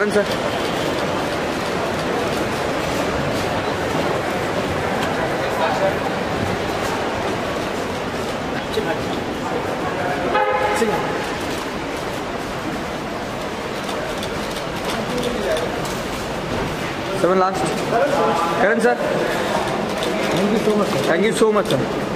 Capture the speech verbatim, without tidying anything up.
Karan sir. Seven last. Karan sir. Thank you so much, sir. Thank you so much, sir.